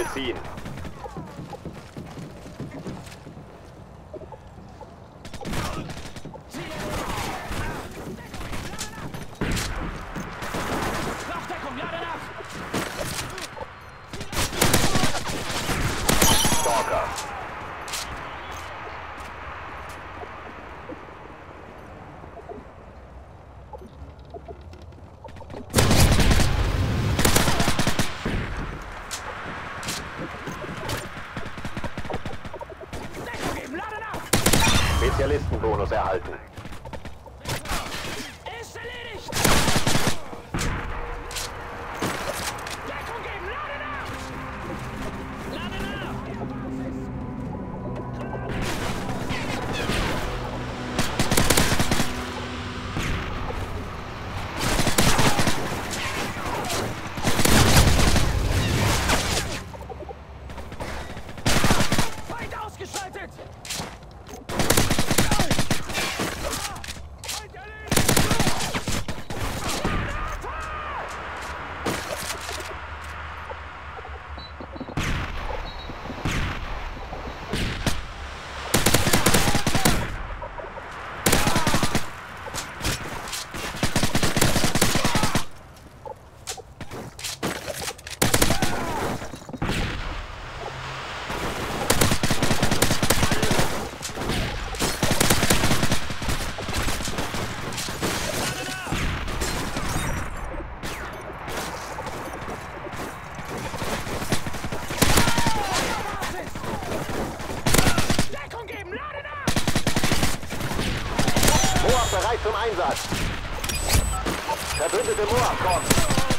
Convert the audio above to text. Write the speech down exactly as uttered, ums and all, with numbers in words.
Schnell ziehen. Stalker. Spezialistenbonus erhalten. Ist erledigt! Deckung geben! Lade nach! Lade nach! Feind ausgeschaltet! M O A B bereit zum Einsatz. Verbündete M O A B kommt.